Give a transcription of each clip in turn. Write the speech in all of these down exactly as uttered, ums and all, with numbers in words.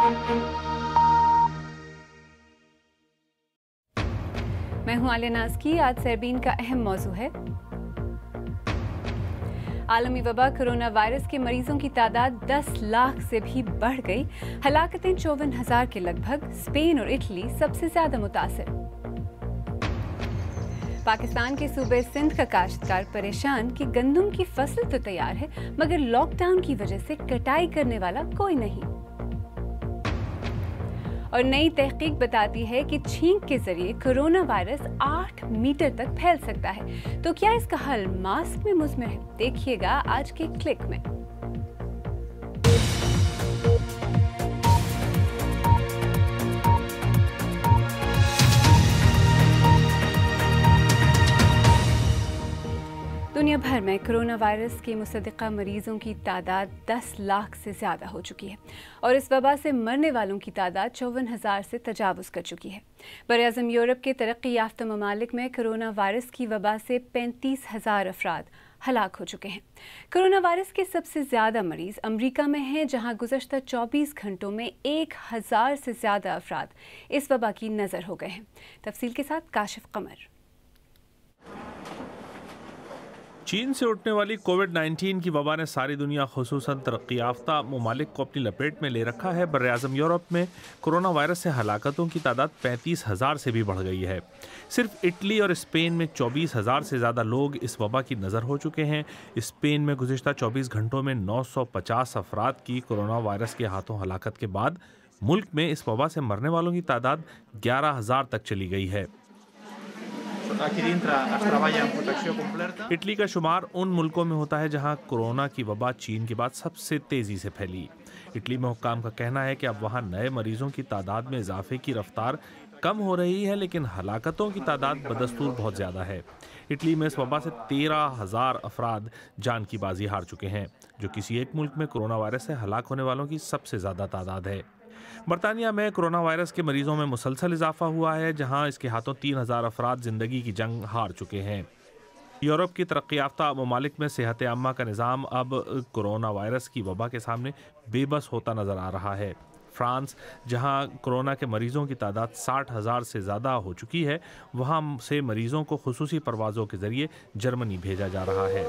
मैं हूं आलिया नाज की। आज सरबीन का अहम मौजू है आलमी वबा। कोरोना वायरस के मरीजों की तादाद दस लाख से भी बढ़ गई। हलाकतें चौवन हजार के लगभग। स्पेन और इटली सबसे ज्यादा मुतासिर। पाकिस्तान के सूबे सिंध का काश्तकार परेशान कि गंदम की फसल तो तैयार है मगर लॉकडाउन की वजह से कटाई करने वाला कोई नहीं। और नई तहकीक बताती है कि छींक के जरिए कोरोना वायरस आठ मीटर तक फैल सकता है। तो क्या इसका हल मास्क में मुज़मिर है? देखिएगा आज के क्लिक में। दुनिया भर में कोरोना वायरस के मुसद्दिक़ा मरीजों की तादाद दस लाख से ज़्यादा हो चुकी है और इस वबा से मरने वालों की तादाद चौवन हज़ार से तजावुज़ कर चुकी है। बरआज़म यूरोप के तरक्की याफ्ता ममालिक में कोरोना वायरस की वबा से पैंतीस हज़ार अफराद हलाक हो चुके हैं। कोरोना वायरस के सबसे ज़्यादा मरीज़ अमरीका में हैं, जहां गुज़श्ता चौबीस घंटों में एक हज़ार से ज़्यादा अफराद इस वबा की नज़र हो गए हैं। तफसील के साथ काशिफ कमर। चीन से उठने वाली कोविड नाइन्टीन की वबा ने सारी दुनिया खुसूसन तरक्की याफ्ता ममालिक को अपनी लपेट में ले रखा है। बर्र-ए-आज़म यूरोप में कोरोना वायरस से हलाकतों की तादाद पैंतीस हज़ार से भी बढ़ गई है। सिर्फ इटली और स्पेन में चौबीस हज़ार से ज़्यादा लोग इस वबा की नज़र हो चुके हैं। स्पेन में गुज़िश्ता चौबीस घंटों में नौ सौ पचास अफराद की कोरोना वायरस के हाथों हलाकत के बाद मुल्क में इस वबा से मरने वालों की तादाद ग्यारह हज़ार तक चली गई है। इटली का शुमार उन मुल्कों में होता है जहां कोरोना की वबा चीन के बाद सबसे तेज़ी से फैली। इटली में हुक्काम का कहना है कि अब वहां नए मरीजों की तादाद में इजाफे की रफ्तार कम हो रही है, लेकिन हलाकतों की तादाद बदस्तूर बहुत ज़्यादा है। इटली में इस वबा से तेरह हज़ार अफराद जान की बाजी हार चुके हैं, जो किसी एक मुल्क में कोरोना वायरस से हलाक होने वालों की सबसे ज़्यादा तादाद है। बरतानिया में कोरोना वायरस के मरीजों में मुसलसल इजाफा हुआ है, जहां इसके हाथों तीन हज़ार अफराद ज़िंदगी की जंग हार चुके हैं। यूरोप की तरक्की याफ्ता ममालिक में सेहत आम्मा का निज़ाम अब कोरोना वायरस की वबा के सामने बेबस होता नज़र आ रहा है। फ्रांस, जहां कोरोना के मरीजों की तादाद साठ हज़ार से ज़्यादा हो चुकी है, वहां से मरीजों को खुसूसी परवाज़ों के ज़रिए जर्मनी भेजा जा रहा है।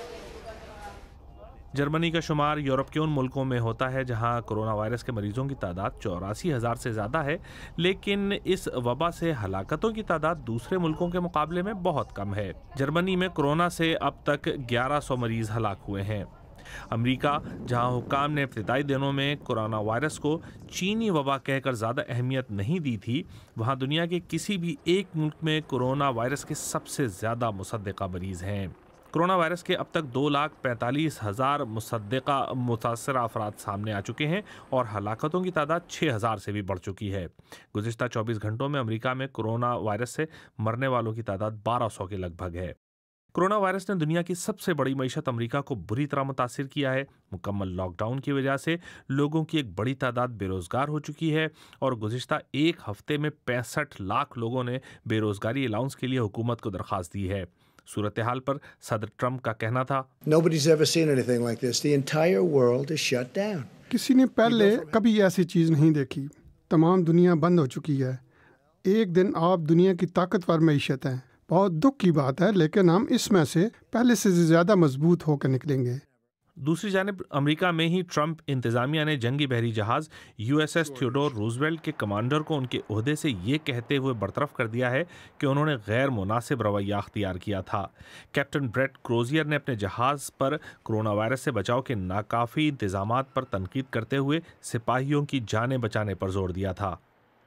जर्मनी का शुमार यूरोप के उन मुल्कों में होता है जहां कोरोना वायरस के मरीजों की तादाद चौरासी हज़ार से ज़्यादा है, लेकिन इस वबा से हलाकतों की तादाद दूसरे मुल्कों के मुकाबले में बहुत कम है। जर्मनी में कोरोना से अब तक ग्यारह सौ मरीज हलाक हुए हैं। अमेरिका, जहां हुक्काम ने इब्तिदाई दिनों में कोरोना वायरस को चीनी वबा कहकर ज़्यादा अहमियत नहीं दी थी, वहां दुनिया के किसी भी एक मुल्क में कोरोना वायरस के सबसे ज़्यादा मुसद्दिक़ा मरीज़ हैं। कोरोना वायरस के अब तक दो लाख पैंतालीस हज़ार मुसद्दिक़ा मुतासर अफराद सामने आ चुके हैं और हलाकतों की तादाद छः हज़ार से भी बढ़ चुकी है। गुज़िश्ता चौबीस घंटों में अमेरिका में कोरोना वायरस से मरने वालों की तादाद बारह सौ के लगभग है। कोरोना वायरस ने दुनिया की सबसे बड़ी मईशत अमेरिका को बुरी तरह मुतासिर किया है। मुकम्मल लॉकडाउन की वजह से लोगों की एक बड़ी तादाद बेरोज़गार हो चुकी है और गुज़िश्ता एक हफ्ते में पैंसठ लाख लोगों ने बेरोज़गारी अलाउंस के लिए हुकूमत को दरख्वास्त दी है। सूरत हाल पर सदर ट्रंप का कहना था, Nobody's ever seen anything like this. The entire world is shut down. किसी ने पहले कभी ऐसी चीज़ नहीं देखी। तमाम दुनिया बंद हो चुकी है। एक दिन आप दुनिया की ताकतवर मईशत हैं। बहुत दुख की बात है, लेकिन हम इसमें से पहले से ज़्यादा मजबूत होकर निकलेंगे। दूसरी जानिब अमेरिका में ही ट्रंप इंतज़ामिया ने जंगी बहरी जहाज़ यूएसएस थियोडोर रूजवेल्ट के कमांडर को उनके ओहदे से ये कहते हुए बरतरफ कर दिया है कि उन्होंने गैर मुनासिब रवैया अख्तियार किया था। कैप्टन ब्रेट क्रोजियर ने अपने जहाज़ पर कोरोना वायरस से बचाव के नाकाफ़ी इंतज़ामात पर तनकीद करते हुए सिपाहियों की जानें बचाने पर जोर दिया था।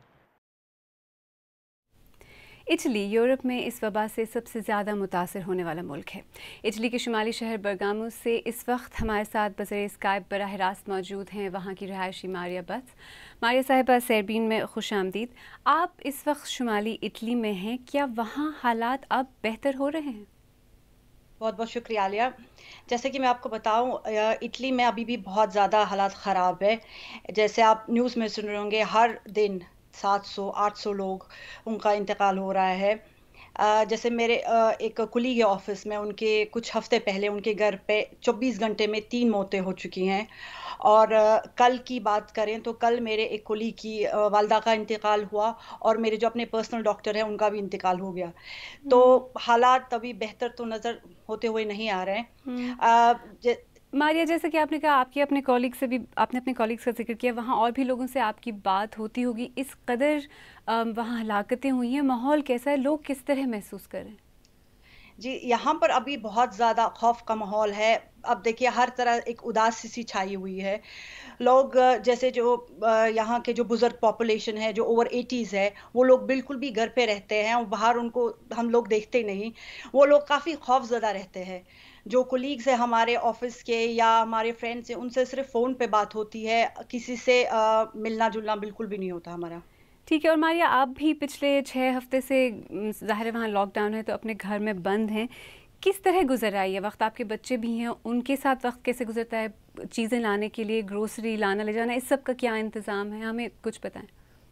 इटली यूरोप में इस वबा से सबसे ज़्यादा मुतासर होने वाला मुल्क है। इटली के शुमाली शहर बरगामो से इस वक्त हमारे साथ बज़र स्काइप बराह रास्त मौजूद हैं वहाँ की रहायशी मारिया बट्स। मारिया साहिबा, सरबीन में खुश आमदीद। आप इस वक्त शुमाली इटली में हैं, क्या वहाँ हालात अब बेहतर हो रहे हैं? बहुत बहुत शुक्रिया आलिया। जैसे कि मैं आपको बताऊं, इटली में अभी भी बहुत ज़्यादा हालात ख़राब है। जैसे आप न्यूज़ में सुन रहे होंगे, हर दिन सात सौ आठ सौ लोग उनका इंतकाल हो रहा है। جیسے میرے ایک کلیگ ہے آفس میں، ان کے کچھ ہفتے پہلے ان کے گھر پہ چوبیس گھنٹے میں تین موتیں ہو چکی ہیں. اور کل کی بات کریں تو کل میرے ایک کولیگ کی والدہ کا انتقال ہوا، اور میرے جو اپنے پرسنل ڈاکٹر ہیں ان کا بھی انتقال ہو گیا. تو حالات ابھی بہتر تو نظر ہوتے ہوئے نہیں آ رہے ہیں. ماریہ، جیسا کہ آپ نے کہا آپ کے اپنے کالیگ سے بھی، آپ نے اپنے کالیگس کا ذکر کیا، وہاں اور بھی لوگوں سے آپ کی بات ہوتی ہوگی. اس قدر وہاں ہلاکتیں ہوئی ہیں، ماحول کیسا ہے، لوگ کس طرح محسوس کر رہے ہیں؟ جی، یہاں پر ابھی بہت زیادہ خوف کا ماحول ہے. اب دیکھیے ہر طرح ایک اداسی سی چھائی ہوئی ہے. لوگ جیسے جو یہاں کے جو بزرگ پاپولیشن ہے جو اوور ایٹیز ہے، وہ لوگ بالکل بھی گھر پہ رہتے ہیں اور باہر ان کو ہم لوگ دیکھتے نہیں. وہ لوگ کافی خوف زدہ رہتے ہیں. جو کولیگز ہیں ہمارے آفس کے یا ہمارے فرینڈس ہیں، ان سے صرف فون پہ بات ہوتی ہے، کسی سے ملنا جلنا بالکل بھی نہیں ہوتا ہمارا. ٹھیک ہے. اور ماریہ، آپ بھی پچھلے چھ ہفتے سے ظاہر ہے وہاں لاک ڈاؤن ہے تو اپنے گھر میں بند ہیں. کس طرح گزر رہا ہے یہ وقت؟ آپ کے بچے بھی ہیں، ان کے ساتھ وقت کیسے گزرتا ہے؟ چیزیں لانے کے لیے، گروسری لانا لے جانا، اس سب کا کیا انتظام ہے؟ ہمیں کچھ بتائیں.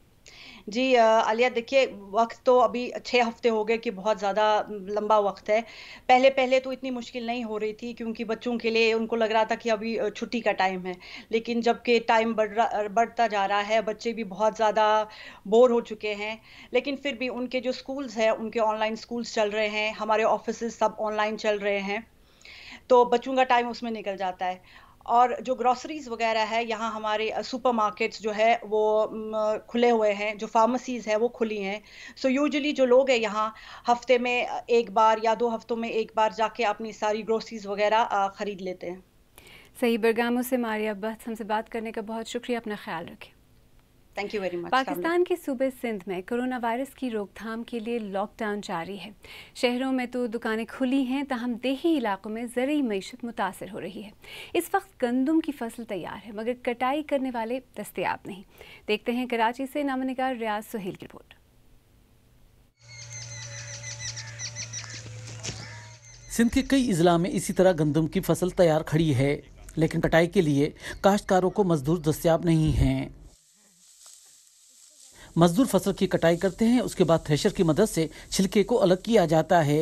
جی عالیہ، دیکھیے وقت تو ابھی چھ ہفتے ہو گئے کہ بہت زیادہ لمبا وقت ہے. پہلے پہلے تو اتنی مشکل نہیں ہو رہی تھی کیونکہ بچوں کے لیے ان کو لگ رہا تھا کہ ابھی چھٹی کا ٹائم ہے. لیکن جب کہ ٹائم بڑھ رہا بڑھتا جا رہا ہے، بچے بھی بہت زیادہ بور ہو چکے ہیں. لیکن پھر بھی ان کے جو سکولز ہیں ان کے آن لائن سکولز چل رہے ہیں، ہمارے آفیسز سب آن لائن چل رہے ہیں، تو بچوں کا ٹائم اس میں نکل جاتا ہے. اور جو گروسریز وغیرہ ہے، یہاں ہمارے سپر مارکیٹس جو ہے وہ کھلے ہوئے ہیں، جو فارمیسیز ہے وہ کھلی ہیں. سو یوزلی جو لوگ ہیں یہاں ہفتے میں ایک بار یا دو ہفتوں میں ایک بار جا کے اپنی ساری گروسریز وغیرہ خرید لیتے ہیں. صحیح. برگامو سے ماریہ بت ہم سے بات کرنے کا بہت شکریہ. اپنا خیال رکھیں. Thank you very much. Pakistan کے صوبے سندھ میں کرونا وائرس کی روک تھام کے لیے لاک ڈاؤن جاری ہے. شہروں میں تو دکانیں کھلی ہیں، تاہم دیہی علاقوں میں زرعی معیشت متاثر ہو رہی ہے. اس وقت گندم کی فصل تیار ہے مگر کٹائی کرنے والے دستیاب نہیں. دیکھتے ہیں کراچی سے نامہ نگار ریاض سہیل کی رپورٹ. سندھ کے کئی اضلاع میں اسی طرح گندم کی فصل تیار کھڑی ہے، لیکن کٹائی کے لیے کاشتکاروں کو مزدور دستیاب نہیں ہیں. مزدور فصل کی کٹائی کرتے ہیں، اس کے بعد تھریشر کی مدد سے چھلکے کو الگ کیا جاتا ہے.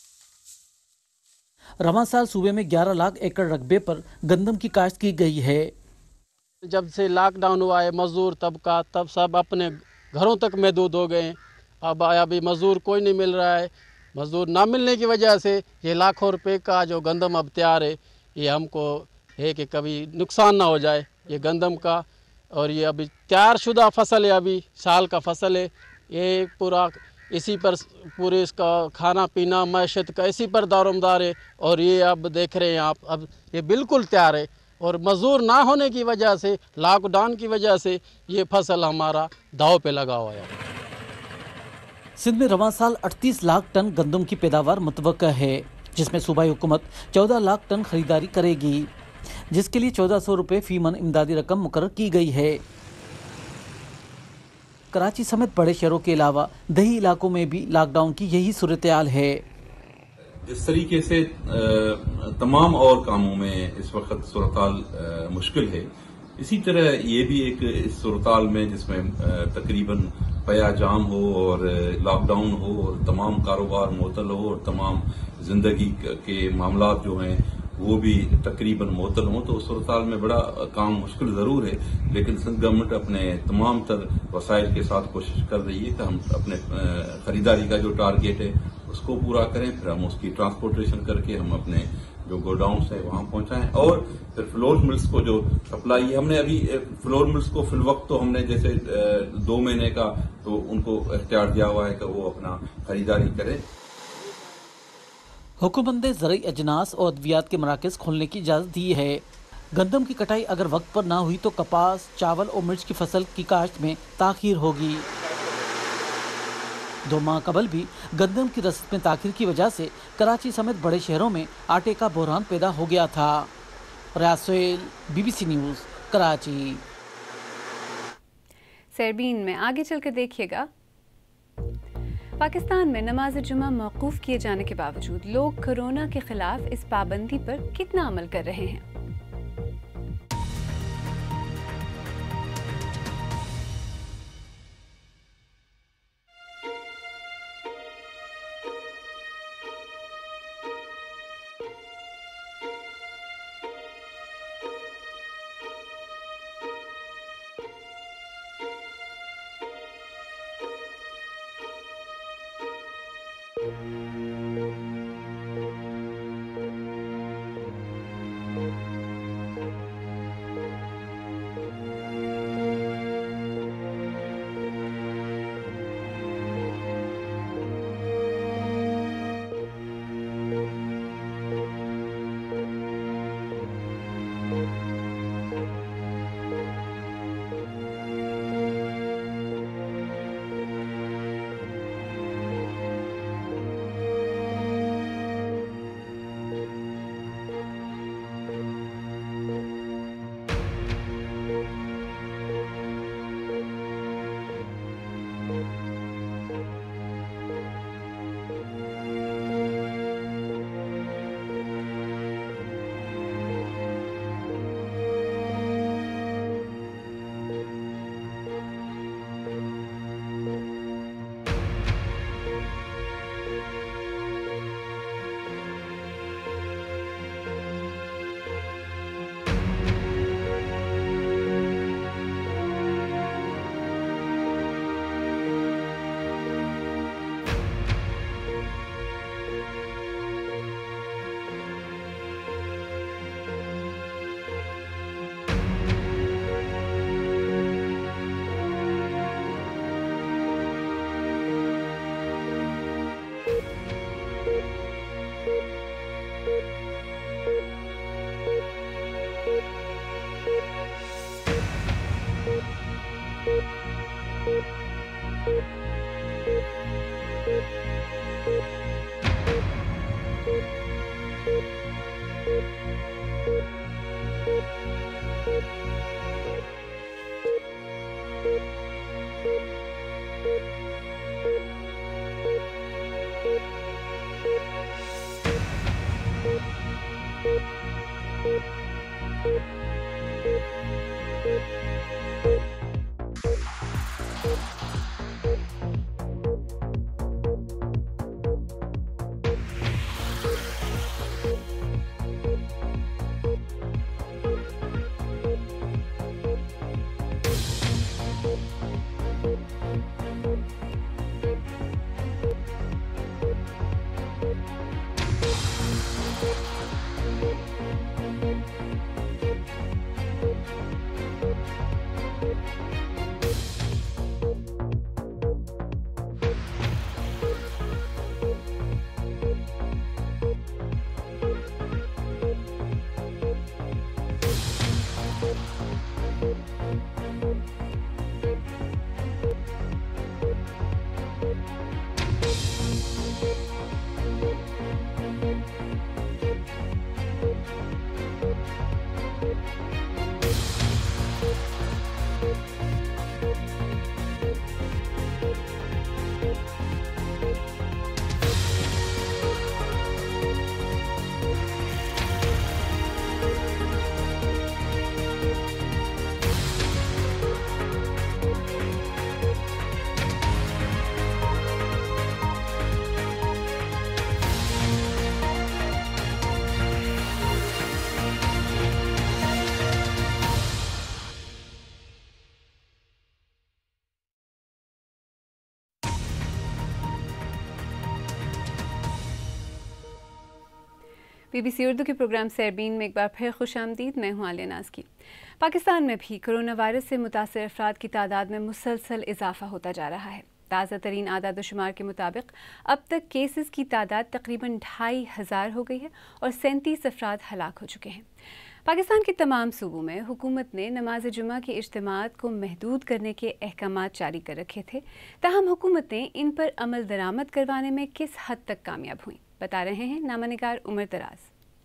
رواں سال صوبے میں گیارہ لاکھ ایکڑ رقبے پر گندم کی کاشت کی گئی ہے. جب سے لاک ڈاؤن ہوا ہے، مزدور طبقہ تب سب اپنے گھروں تک محدود ہو گئے. اب ابھی مزدور کوئی نہیں مل رہا ہے. مزدور نہ ملنے کی وجہ سے یہ لاکھوں روپے کا جو گندم اب تیار ہے، یہ ہم کو ہے کہ کبھی نقصان نہ ہو جائے یہ گندم کا. اور یہ ابھی تیار شدہ فصل ہے، ابھی سال کا فصل ہے. یہ پورا اسی پر پورے اس کا کھانا پینا معیشت کا اسی پر دارومدار ہے. اور یہ اب دیکھ رہے ہیں آپ، اب یہ بالکل تیار ہے. اور مزدور نہ ہونے کی وجہ سے، لاک ڈاؤن کی وجہ سے یہ فصل ہمارا داؤ پہ لگا ہوا ہے. سندھ میں رواں سال اڑتیس لاکھ ٹن گندم کی پیداوار متوقع ہے، جس میں صوبائی حکومت چودہ لاکھ ٹن خریداری کرے گی، جس کے لیے چودہ سو روپے فی من امدادی رقم مقرر کی گئی ہے. کراچی سمیت بڑے شہروں کے علاوہ دیہی علاقوں میں بھی لاک ڈاؤن کی یہی صورتحال ہے. جس طریقے سے تمام اور کاموں میں اس وقت صورتحال مشکل ہے، اسی طرح یہ بھی ایک اس صورتحال میں جس میں تقریباً پیا جام ہو اور لاک ڈاؤن ہو اور تمام کاروبار معطل ہو اور تمام زندگی کے معاملات جو ہیں وہ بھی تقریباً معطل ہوں، تو اس صورتحال میں بڑا کام مشکل ضرور ہے. لیکن سندھ گورنمنٹ اپنے تمام تر وسائل کے ساتھ کوشش کر رہی ہے کہ ہم اپنے خریداری کا جو ٹارگیٹ ہے اس کو پورا کریں، پھر ہم اس کی ٹرانسپورٹیشن کر کے ہم اپنے جو گوڈاؤنس ہے وہاں پہنچائیں. اور پھر فلور ملز کو جو سپلائی ہے، ہم نے ابھی فلور ملز کو فی الوقت تو ہم نے جیسے دو مہینے کا تو ان کو اختیار دیا ہوا ہے کہ وہ اپنا خریداری کریں. حکومت نے زرعی اجناس اور ادویات کے مراکز کھولنے کی اجازت دی ہے. گندم کی کٹائی اگر وقت پر نہ ہوئی تو کپاس، چاول اور مرچ کی فصل کی کاشت میں تاخیر ہوگی. دو ماہ قبل بھی گندم کی رسد میں تاخیر کی وجہ سے کراچی سمیت بڑے شہروں میں آٹے کا بحران پیدا ہو گیا تھا. Riaz Sohail, B B C news, Karachi. Sairbeen میں آگے چل کے دیکھیے گا، پاکستان میں نماز جمعہ موقوف کیے جانے کے باوجود لوگ کورونا کے خلاف اس پابندی پر کتنا عمل کر رہے ہیں. بی بی سی اردو کے پروگرام سیربین میں ایک بار پھر خوش آمدید. میں ہوں عالیہ ناز کی. پاکستان میں بھی کرونا وائرس سے متاثر افراد کی تعداد میں مسلسل اضافہ ہوتا جا رہا ہے. تازہ ترین اعداد و شمار کے مطابق اب تک کیسز کی تعداد تقریباً ڈھائی ہزار ہو گئی ہے اور سینتیس افراد ہلاک ہو چکے ہیں. پاکستان کے تمام صوبوں میں حکومت نے نماز جمعہ کے اجتماعات کو محدود کرنے کے احکامات جاری کر رکھے تھے. تاہم حکومتیں ان پر عمل درآمد کروانے میں کس حد تک کامیاب ہوئیں، بتا رہے ہیں نامہ نگار عمر دراز.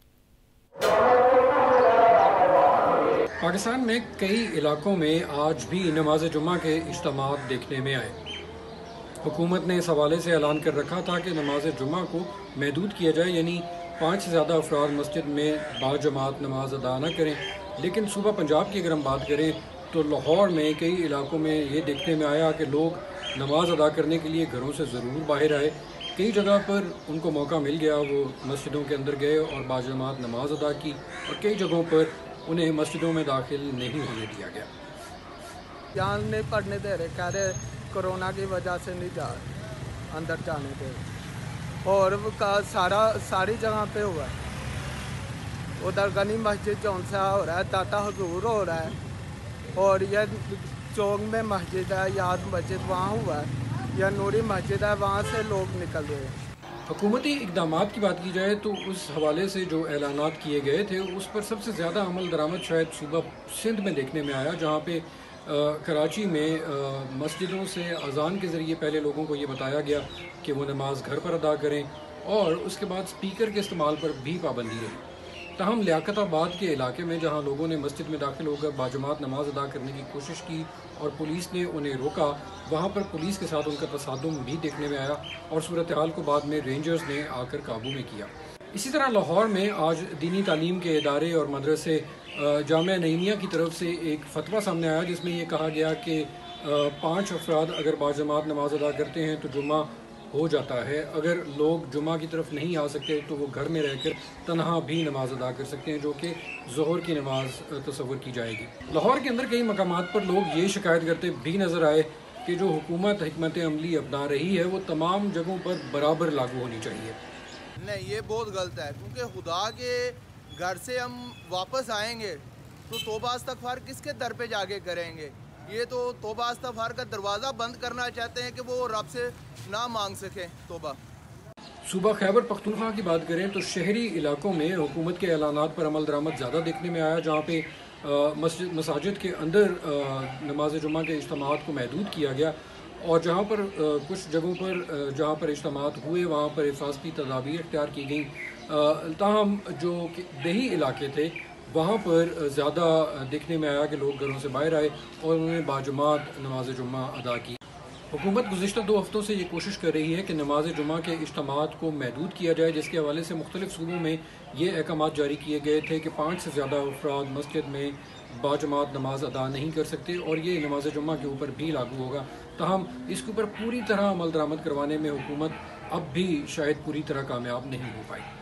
پاکستان میں کئی علاقوں میں آج بھی نماز جمعہ کے اجتماعات دیکھنے میں آئے. حکومت نے اس حوالے سے اعلان کر رکھا تھا کہ نماز جمعہ کو محدود کیا جائے، یعنی پانچ سے زیادہ افراد مسجد میں با جماعت نماز ادا نہ کریں. لیکن صوبہ پنجاب کی اگر ہم بات کریں تو لاہور میں کئی علاقوں میں یہ دیکھنے میں آیا کہ لوگ نماز ادا کرنے کے لیے گھروں سے ضرور باہر آئے. کئی جگہ پر ان کو موقع مل گیا، وہ مسجدوں کے اندر گئے اور با جماعت نماز ادا کی، اور کئی جگہوں پر انہیں مسجدوں میں داخل نہیں ہونے دیا گیا. جان نہیں پڑھنے دے رہے، کہہ رہے کرونا کی وجہ سے نہیں جا اندر جانے دے. اور کا سارا ساری جگہ پہ ہوا ہے. ادھر غنی مسجد جون سا ہو رہا ہے, داتا حضور ہو رہا ہے, اور یہ چوک میں مسجد ہے یاد مسجد وہاں ہوا ہے, یہ نوری مسجد ہے وہاں سے لوگ نکل رہے ہیں. حکومتی اقدامات کی بات کی جائے تو اس حوالے سے جو اعلانات کیے گئے تھے اس پر سب سے زیادہ عمل درآمد شاید صوبہ سندھ میں دیکھنے میں آیا, جہاں پہ کراچی میں مسجدوں سے اذان کے ذریعے پہلے لوگوں کو یہ بتایا گیا کہ وہ نماز گھر پر ادا کریں, اور اس کے بعد سپیکر کے استعمال پر بھی پابندی رہی. تاہم لیاقت آباد کے علاقے میں جہاں لوگوں نے مسجد میں داخل ہو کر باجماعت نماز ادا کرنے کی کوشش کی اور پولیس نے انہیں روکا, وہاں پر پولیس کے ساتھ ان کا تصادم بھی دیکھنے میں آیا اور صورتحال کو بعد میں رینجرز نے آ کر قابو میں کیا. اسی طرح لاہور میں آج دینی تعلیم کے ادارے اور مدرسے جامعہ نعیمیہ کی طرف سے ایک فتویٰ سامنے آیا جس میں یہ کہا گیا کہ پانچ افراد اگر باجماعت نماز ادا کرتے ہیں تو جمعہ ہو جاتا ہے. اگر لوگ جمعہ کی طرف نہیں آ سکتے تو وہ گھر میں رہ کر تنہا بھی نماز ادا کر سکتے ہیں, جو کہ ظہر کی نماز تصور کی جائے گی. لاہور کے اندر کئی مقامات پر لوگ یہ شکایت کرتے بھی نظر آئے کہ جو حکومت حکمت عملی اپنا رہی ہے وہ تمام جگہوں پر برابر لاگو ہونی چاہیے. نہیں, یہ بہت غلط ہے, کیونکہ خدا کے گھر سے ہم واپس آئیں گے تو توبہ استغفار کس کے در پہ جا کے کریں گے. یہ تو توبہ استغفار کا دروازہ بند کرنا چاہتے ہیں کہ وہ رب سے نہ مانگ سکیں توبہ. صوبہ خیبر پختونخوا کی بات کریں تو شہری علاقوں میں حکومت کے اعلانات پر عمل درآمد زیادہ دیکھنے میں آیا, جہاں پہ مسجد مساجد کے اندر نماز جمعہ کے اجتماعات کو محدود کیا گیا, اور جہاں پر کچھ جگہوں پر جہاں پر اجتماعات ہوئے وہاں پر حفاظتی تدابیر اختیار کی گئیں. تاہم جو دیہی علاقے تھے وہاں پر زیادہ دیکھنے میں آیا کہ لوگ گھروں سے باہر آئے اور انہوں نے باجماعت نماز جمعہ ادا کی. حکومت گزشتہ دو ہفتوں سے یہ کوشش کر رہی ہے کہ نماز جمعہ کے اجتماعات کو محدود کیا جائے, جس کے حوالے سے مختلف صوبوں میں یہ احکامات جاری کیے گئے تھے کہ پانچ سے زیادہ افراد مسجد میں باجماعت نماز ادا نہیں کر سکتے, اور یہ نماز جمعہ کے اوپر بھی لاگو ہوگا. تاہم اس کے اوپر پوری طرح عمل درآمد کروانے میں حکومت اب بھی شاید پوری طرح کامیاب نہیں ہو پائی.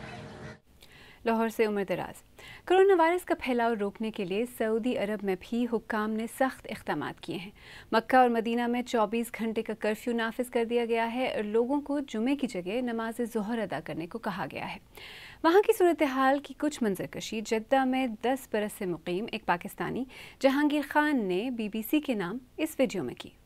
لاہور سے عمر دراز. کرونا وائرس کا پھیلاؤ روکنے کے لیے سعودی عرب میں بھی حکام نے سخت اقدامات کیے ہیں. مکہ اور مدینہ میں چوبیس گھنٹے کا کرفیو نافذ کر دیا گیا ہے اور لوگوں کو جمعے کی جگہ نماز ظہر ادا کرنے کو کہا گیا ہے. وہاں کی صورتحال کی کچھ منظر کشی جدہ میں دس برس سے مقیم ایک پاکستانی جہانگیر خان نے بی بی سی کے نام اس ویڈیو میں کی.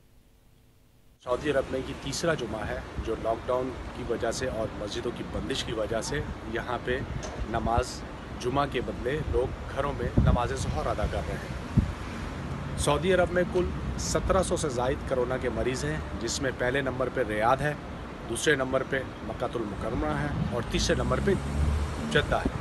سعودی عرب میں یہ تیسرا جمعہ ہے جو لاک ڈاؤن کی وجہ سے اور مسجدوں کی بندش کی وجہ سے یہاں پہ نماز جمعہ کے بدلے لوگ گھروں میں نماز ظہر ادا کر رہے ہیں. سعودی عرب میں کل سترہ سو سے زائد کرونا کے مریض ہیں, جس میں پہلے نمبر پہ ریاض ہے, دوسرے نمبر پہ مکہ المکرمہ ہے اور تیسرے نمبر پہ جدہ ہے.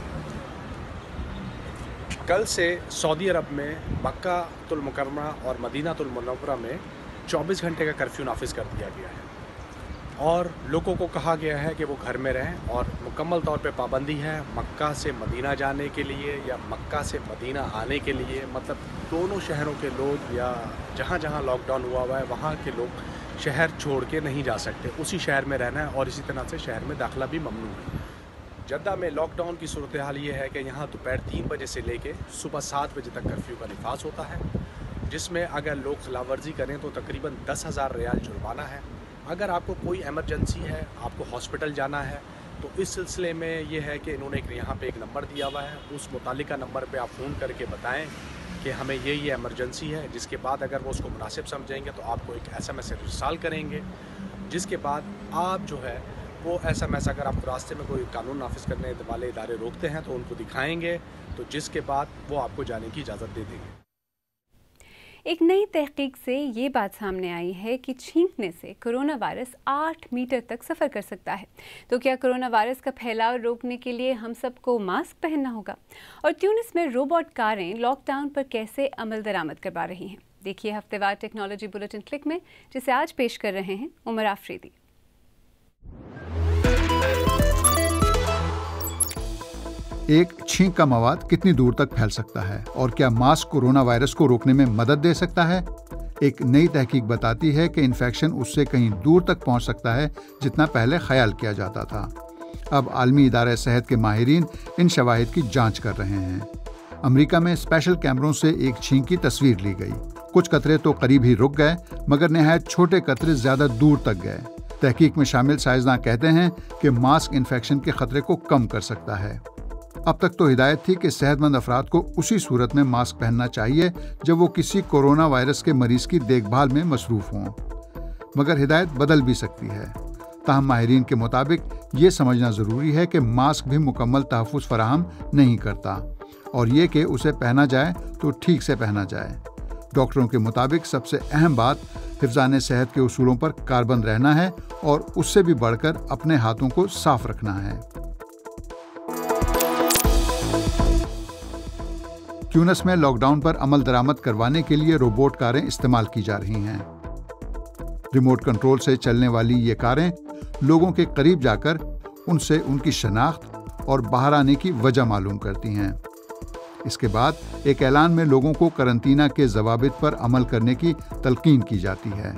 کل سے سعودی عرب میں مکہ المکرمہ اور مدینہ المنورہ میں چوبیس گھنٹے کا کرفیو نافذ کر دیا گیا ہے اور لوگوں کو کہا گیا ہے کہ وہ گھر میں رہیں, اور مکمل طور پہ پابندی ہے مکہ سے مدینہ جانے کے لیے یا مکہ سے مدینہ آنے کے لیے. مطلب دونوں شہروں کے لوگ یا جہاں جہاں لاک ڈاؤن ہوا ہوا ہے وہاں کے لوگ شہر چھوڑ کے نہیں جا سکتے, اسی شہر میں رہنا ہے, اور اسی طرح سے شہر میں داخلہ بھی ممنوع ہے. جدہ میں لاک ڈاؤن کی صورتحال یہ ہے کہ یہاں دوپہر تین بجے سے لے کے صبح سات بجے تک کرفیو کا نفاذ ہوتا ہے, جس میں اگر لوگ خلاف ورزی کریں تو تقریباً دس ہزار ریال جرمانہ ہے. اگر آپ کو کوئی ایمرجنسی ہے, آپ کو ہاسپٹل جانا ہے, تو اس سلسلے میں یہ ہے کہ انہوں نے ایک یہاں پہ ایک نمبر دیا ہوا ہے, اس متعلقہ نمبر پہ آپ فون کر کے بتائیں کہ ہمیں یہ یہ ایمرجنسی ہے, جس کے بعد اگر وہ اس کو مناسب سمجھیں گے تو آپ کو ایک ایس ایم ایس ارسال کریں گے, جس کے بعد آپ جو ہے وہ ایس ایم ایس اگر آپ کو راستے میں کوئی قانون نافذ کرنے والے ادارے روکتے ہیں تو ان کو دکھائیں گے, تو جس کے بعد وہ آپ کو جانے کی اجازت دے دیں گے. ایک نئی تحقیق سے یہ بات سامنے آئی ہے کہ چھینکنے سے کرونا وائرس آٹھ میٹر تک سفر کر سکتا ہے. تو کیا کرونا وائرس کا پھیلاؤ روکنے کے لیے ہم سب کو ماسک پہننا ہوگا؟ اور تیونس میں روبوٹ کاریں لاک ڈاؤن پر کیسے عمل درآمد کروا رہی ہیں؟ دیکھیے ہفتے وار ٹیکنالوجی بلیٹن کلک میں, جسے آج پیش کر رہے ہیں عمر آفریدی. ایک چھینک کا مواد کتنی دور تک پھیل سکتا ہے اور کیا ماسک کورونا وائرس کو روکنے میں مدد دے سکتا ہے؟ ایک نئی تحقیق بتاتی ہے کہ انفیکشن اس سے کہیں دور تک پہنچ سکتا ہے جتنا پہلے خیال کیا جاتا تھا. اب عالمی ادارہ صحت کے ماہرین ان شواہد کی جانچ کر رہے ہیں. امریکہ میں اسپیشل کیمروں سے ایک چھینک کی تصویر لی گئی. کچھ قطرے تو قریب ہی رک گئے, مگر نہایت چھوٹے قطرے زیادہ دور تک گئے. तहकीक में शामिल साइंसदान कहते हैं कि मास्क इन्फेक्शन के खतरे को कम कर सकता है। अब तक तो हिदायत थी कि सेहतमंद अफराद को उसी सूरत में मास्क पहनना चाहिए जब वो किसी कोरोना वायरस के मरीज की देखभाल में मसरूफ हों, मगर हिदायत बदल भी सकती है। ताहम माहिरीन के मुताबिक ये समझना ज़रूरी है कि मास्क भी मुकम्मल तहफ़्फ़ुज़ फराहम नहीं करता और ये कि उसे पहना जाए तो ठीक से पहना जाए। डॉक्टरों के मुताबिक सबसे अहम बात हिफ्ज़ाने सेहत के उसूलों पर कारबंद रहना है और उससे भी बढ़कर अपने हाथों को साफ रखना है। ट्यूनिस में लॉकडाउन पर अमल दरामद करवाने के लिए रोबोट कारें इस्तेमाल की जा रही हैं। रिमोट कंट्रोल से चलने वाली ये कारें लोगों के करीब जाकर उनसे उनकी शनाख्त और बाहर आने की वजह मालूम करती हैं। इसके बाद एक ऐलान में लोगों को करंटीना के ज़वाबित पर अमल करने की तलकीन की जाती है।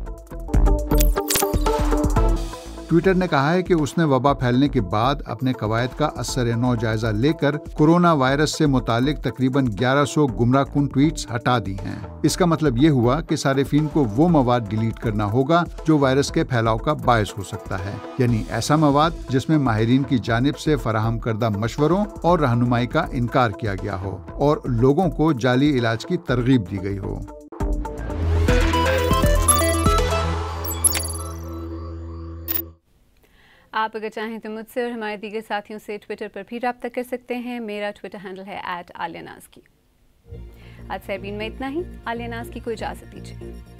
ट्विटर ने कहा है कि उसने वबा फैलने के बाद अपने कवायद का असर नौ जायजा लेकर कोरोना वायरस से मुतालिक तकरीबन ग्यारह सौ गुमराहकुन ट्वीट्स हटा दी हैं। इसका मतलब ये हुआ कि सारिफीन को वो मवाद डिलीट करना होगा जो वायरस के फैलाव का बायस हो सकता है, यानी ऐसा मवाद जिसमें माहिरीन की जानिब से फराहम करदा मशवरों और रहनुमाई का इनकार किया गया हो और लोगों को जाली इलाज की तरगीब दी गई हो। आप अगर चाहें तो मुझसे और हमारे दीगर साथियों से ट्विटर पर भी रब्ता कर सकते हैं। मेरा ट्विटर हैंडल है एट आलिया नाज़की। आज सरबीन में इतना ही। आलिया नाज़की को इजाज़त दीजिए।